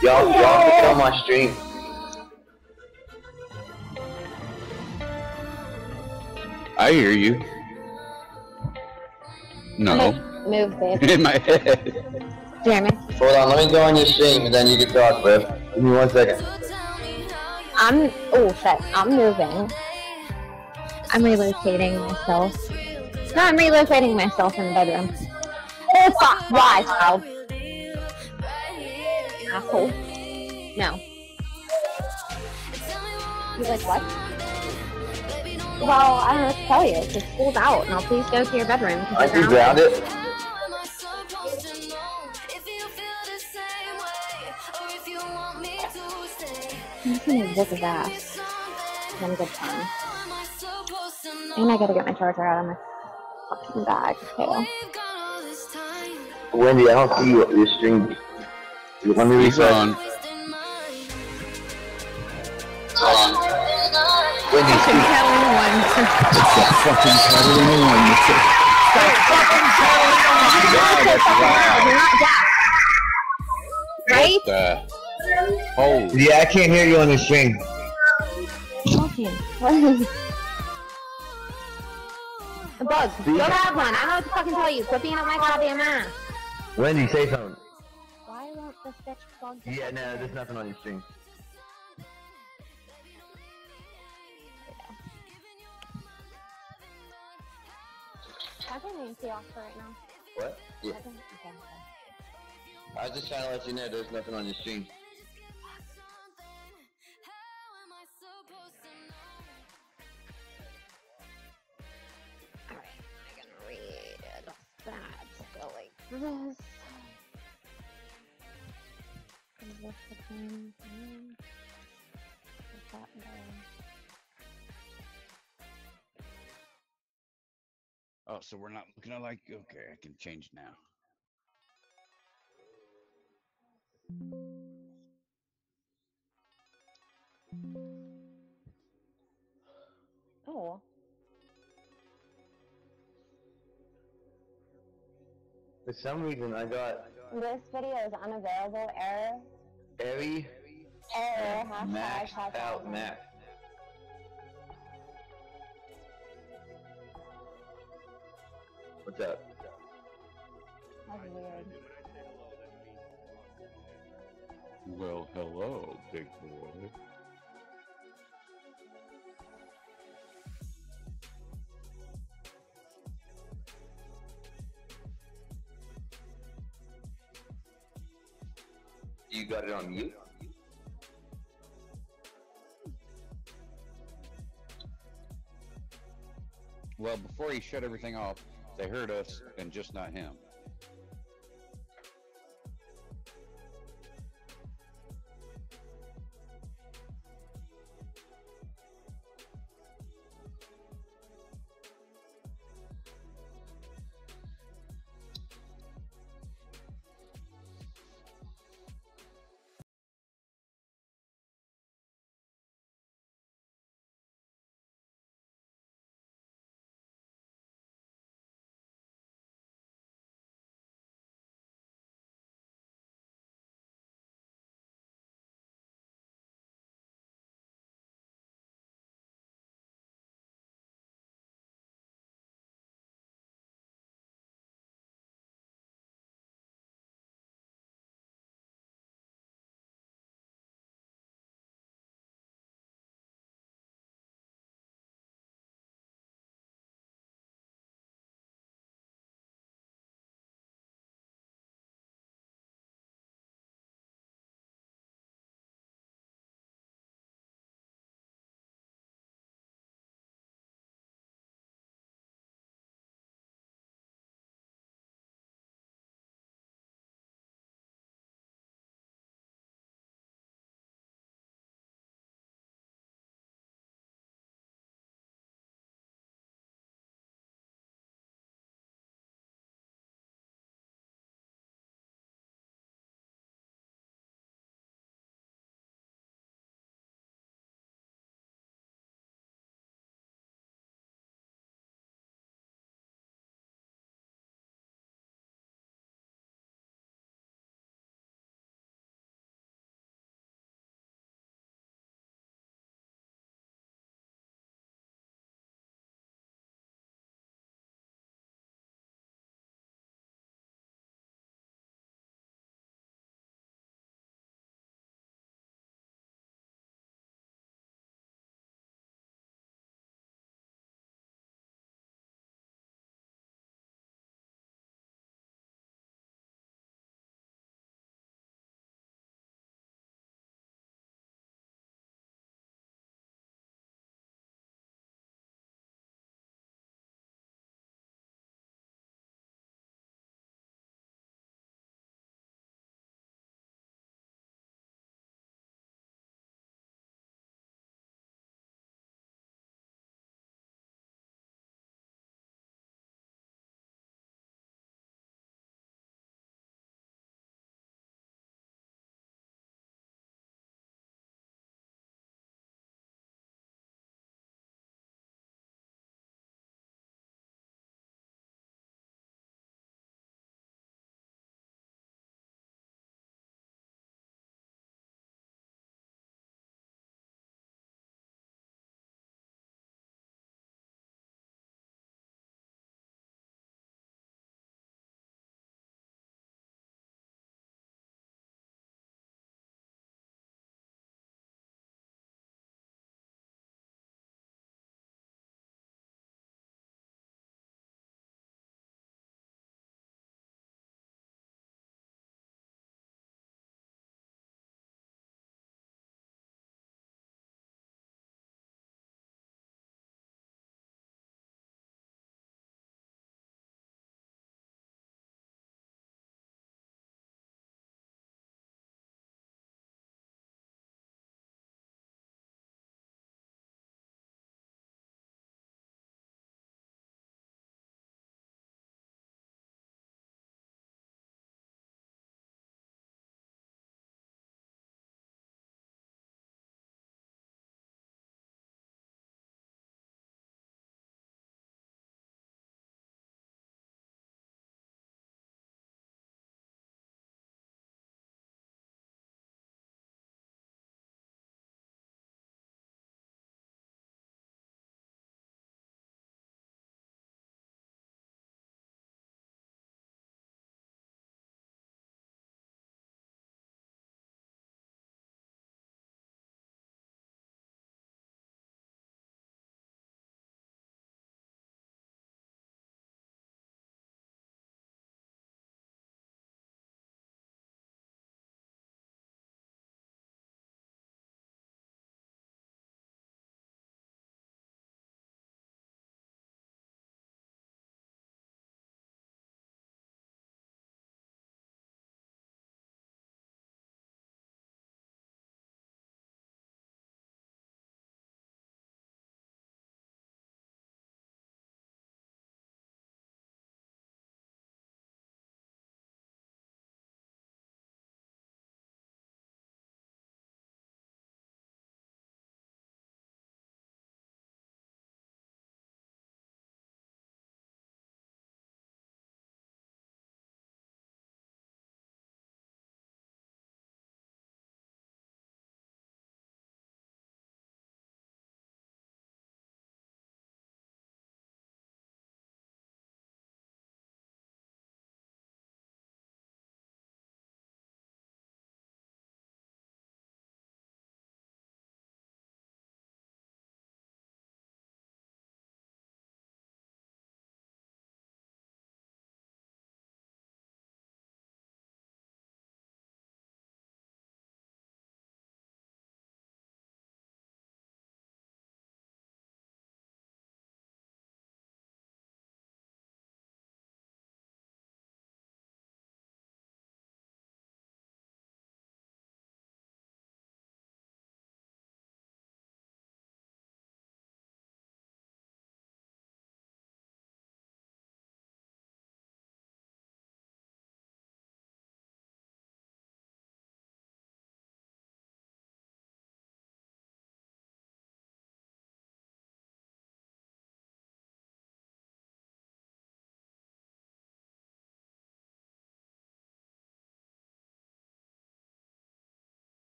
Y'all get on my stream. I hear you. No. Move, babe. In my head. Jeremy. Hold on, let me go on your stream and then you can talk, bro. Give me 1 second. Oh shit, I'm moving. I'm relocating myself. No, I'm relocating myself in the bedroom. Oh fuck, why, child? Asshole. No. You're like, what? Well, I don't know what to tell you. Because school's out. Now please go to your bedroom. Aren't you grounded? I'm just gonna whip his ass. Have a good time. And I gotta get my charger out of my fucking bag, too. Wendy, I don't see your stream. Let me reset. Wendy, speak. Catalina 1. Stop fucking Catalina 1. Right? Oh. Yeah, I can't hear you on the stream. Okay. Bug, go have one. I don't know what to fucking tell you. Quit being up my goddamn ass. Wendy, say something. Why won't this bitch plug? Yeah, no, there's nothing on your stream. I think I can see off for right now. What? Yeah. Okay. I was just trying to let you know there's nothing on your stream. Alright, I'm gonna read that. Go like this. Is this the same thing? Is that the... Oh, so we're not looking at like, okay, I can change now. Oh. For some reason, I got This video is unavailable. Error. Airy Error. maxed Hashtag out Mac. What's up? That's weird. Well, hello, big boy. You got it on mute? Well, before he shut everything off, they heard us and just not him.